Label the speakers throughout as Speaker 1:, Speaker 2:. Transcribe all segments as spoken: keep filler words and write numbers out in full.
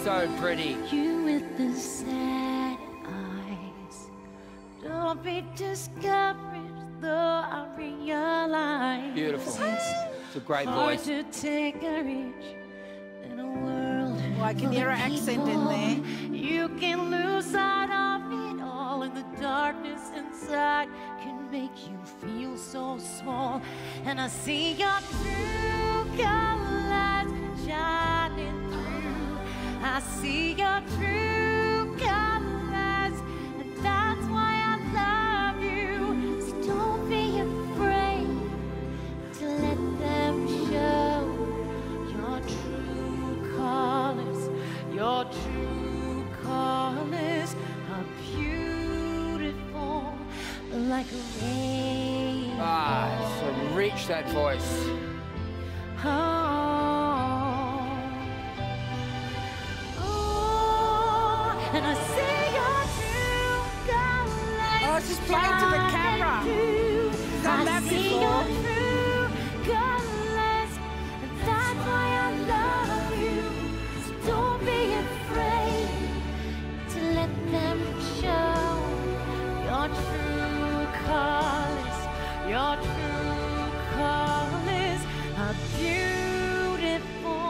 Speaker 1: so pretty.
Speaker 2: You with the sad eyes. Don't be discouraged, though I realize.
Speaker 1: Beautiful. It's a great
Speaker 2: hard
Speaker 1: voice.
Speaker 2: to take courage in a world.
Speaker 3: Oh, I can hear her accent in there.
Speaker 2: You can lose sight of it all, and the darkness inside can make you feel so small. And I see your true colors shining through. I see your true colors, and that's why I love you. So don't be afraid to let them show your true colors. Your true colors are beautiful, like a rainbow.
Speaker 1: Ah, so rich, that voice.
Speaker 2: Oh, oh, and I see your true colors.
Speaker 3: Oh, she's playing to the camera.
Speaker 2: She's
Speaker 3: done that
Speaker 2: I see
Speaker 3: before.
Speaker 2: your true colors, and that's why I love you. So don't be afraid to let them show your true colors. Your true colors are beautiful.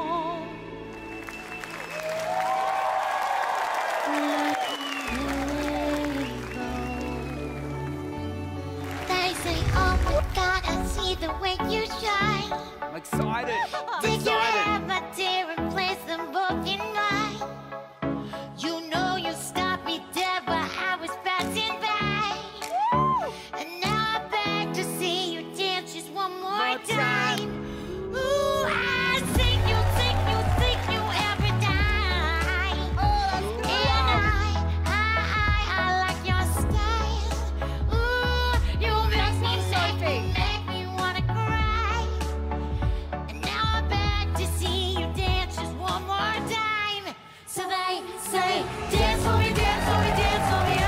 Speaker 2: Like a rainbow.
Speaker 4: They say, oh my God, I see the way you shine.
Speaker 1: I'm excited. I'm
Speaker 4: Take your
Speaker 1: excited.
Speaker 4: hand, my dear, and place them both in mine. You know you stopped me dead while I was passing by. And now I beg to see you dance just one more time. Ooh, I sing you, sing you, sing you every time. And I, I, I, I like your style. Ooh, you make me, make me, make me wanna cry. And now I beg to see you dance just one more time. So they say, dance for me, dance for me, dance for me, oh.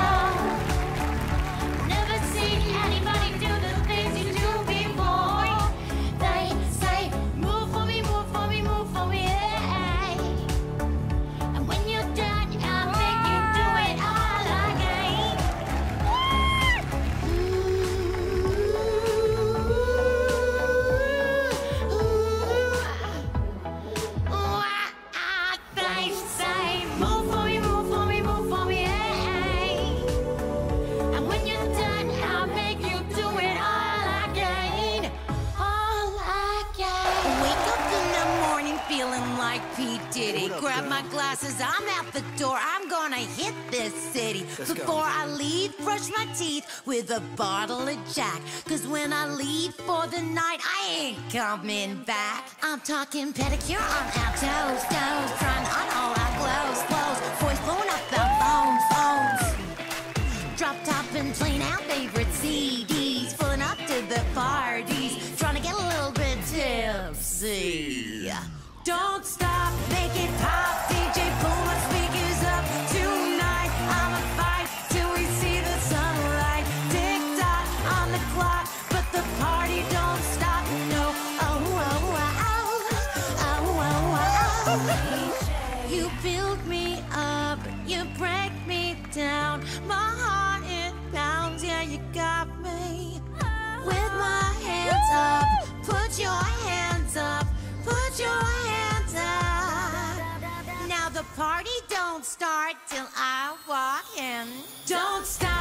Speaker 4: Never seen anybody do the things you do before. They say, move for me, move for me, move for me, yeah. And when you're done, I'll make you do it all again. They say, move for me, move for me, move for me, yeah. And when you're done, I'll make you do it all again, all again.
Speaker 5: Wake up in the morning feeling like P. Diddy. Grab my glasses, I'm out the door. I'm gonna hit this city. Before I leave, brush my teeth with a bottle of Jack. Cause when I leave for the night, I ain't coming back. I'm talking pedicure on our toes, toes. Trying on all our clothes, clothes. Boys blowing up our phones, phones. Drop top and playing our favorite C Ds. Pulling up to the parties. Trying to get a little bit tipsy. Don't stop, make it pop. D J, pull my speakers up. Tonight, I'ma fight till we see the sunlight. Tick tock on the clock, but the party don't stop. No, oh, oh, oh, oh, oh, oh. You build me up, you break me down. My heart, it pounds, yeah, you got me. With my hands up, put your hands up, put your hands up. Now the party don't start till I walk in. Don't stop.